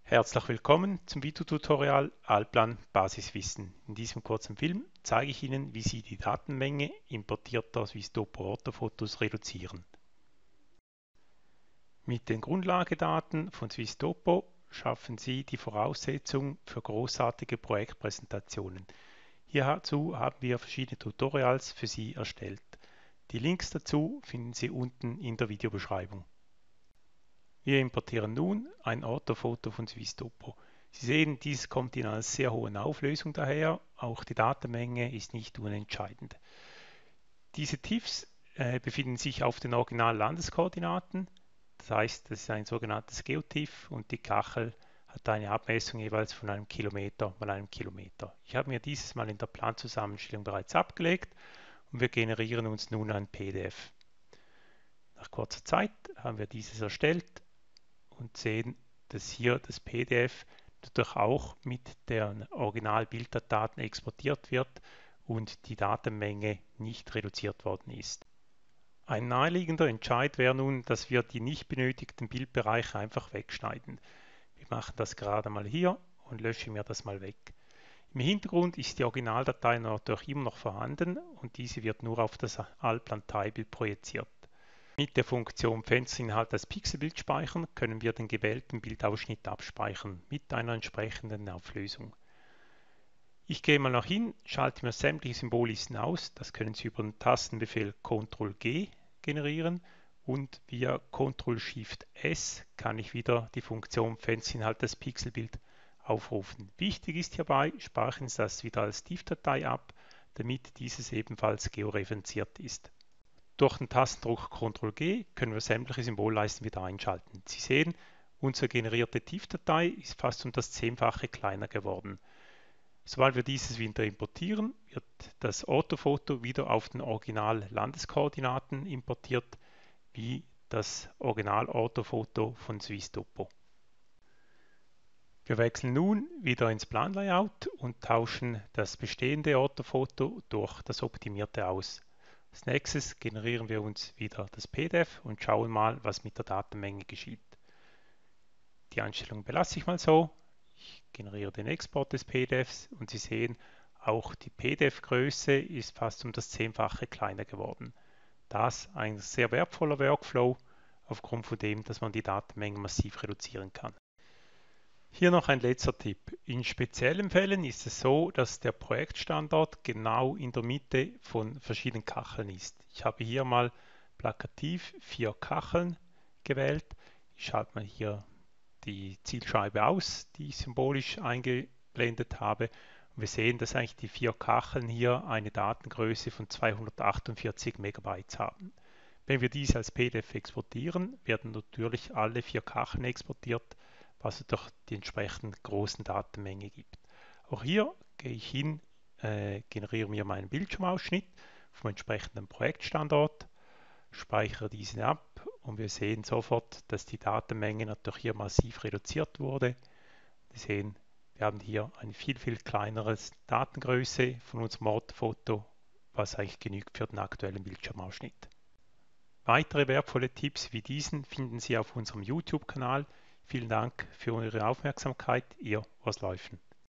Herzlich willkommen zum Videotutorial Allplan Basiswissen. In diesem kurzen Film zeige ich Ihnen, wie Sie die Datenmenge importierter Swisstopo Orthofotos reduzieren. Mit den Grundlagedaten von Swisstopo schaffen Sie die Voraussetzung für großartige Projektpräsentationen. Hierzu haben wir verschiedene Tutorials für Sie erstellt. Die Links dazu finden Sie unten in der Videobeschreibung. Wir importieren nun ein Orthofoto von Swisstopo. Sie sehen, dies kommt in einer sehr hohen Auflösung daher, auch die Datenmenge ist nicht unentscheidend. Diese TIFFs befinden sich auf den Original-Landeskoordinaten, das heißt, das ist ein sogenanntes Geotiff und die Kachel hat eine Abmessung jeweils von einem Kilometer mal einem Kilometer. Ich habe mir dieses mal in der Planzusammenstellung bereits abgelegt und wir generieren uns nun ein PDF. Nach kurzer Zeit haben wir dieses erstellt und sehen, dass hier das PDF natürlich auch mit den Original-Bilddaten exportiert wird und die Datenmenge nicht reduziert worden ist. Ein naheliegender Entscheid wäre nun, dass wir die nicht benötigten Bildbereiche einfach wegschneiden. Wir machen das gerade mal hier und löschen mir das mal weg. Im Hintergrund ist die Originaldatei natürlich immer noch vorhanden und diese wird nur auf das Allplan-Teilbild projiziert. Mit der Funktion Fensterinhalt als Pixelbild speichern können wir den gewählten Bildausschnitt abspeichern mit einer entsprechenden Auflösung. Ich gehe mal nach hin, schalte mir sämtliche Symbollisten aus. Das können Sie über den Tastenbefehl Ctrl-G generieren und via Ctrl-Shift-S kann ich wieder die Funktion Fensterinhalt als Pixelbild aufrufen. Wichtig ist hierbei, speichern Sie das wieder als TIFF-Datei ab, damit dieses ebenfalls georeferenziert ist. Durch den Tastendruck Ctrl-G können wir sämtliche Symbolleisten wieder einschalten. Sie sehen, unsere generierte TIFF-Datei ist fast um das 10-fache kleiner geworden. Sobald wir dieses wieder importieren, wird das Orthofoto wieder auf den Original-Landeskoordinaten importiert, wie das Original-Orthofoto von Swisstopo. Wir wechseln nun wieder ins Planlayout und tauschen das bestehende Orthofoto durch das optimierte aus. Als nächstes generieren wir uns wieder das PDF und schauen mal, was mit der Datenmenge geschieht. Die Einstellung belasse ich mal so. Ich generiere den Export des PDFs und Sie sehen, auch die PDF-Größe ist fast um das 10-fache kleiner geworden. Das ist ein sehr wertvoller Workflow, aufgrund von dem, dass man die Datenmenge massiv reduzieren kann. Hier noch ein letzter Tipp. In speziellen Fällen ist es so, dass der Projektstandort genau in der Mitte von verschiedenen Kacheln ist. Ich habe hier mal plakativ 4 Kacheln gewählt. Ich schalte mal hier die Zielscheibe aus, die ich symbolisch eingeblendet habe. Und wir sehen, dass eigentlich die 4 Kacheln hier eine Datengröße von 248 Megabytes haben. Wenn wir dies als PDF exportieren, werden natürlich alle 4 Kacheln exportiert, was es doch die entsprechend großen Datenmenge gibt. Auch hier gehe ich hin, generiere mir meinen Bildschirmausschnitt vom entsprechenden Projektstandort, speichere diesen ab und wir sehen sofort, dass die Datenmenge natürlich hier massiv reduziert wurde. Sie sehen, wir haben hier eine viel kleinere Datengröße von unserem Orthofoto, was eigentlich genügt für den aktuellen Bildschirmausschnitt. Weitere wertvolle Tipps wie diesen finden Sie auf unserem YouTube-Kanal. Vielen Dank für Ihre Aufmerksamkeit, Ihr Urs Leufen.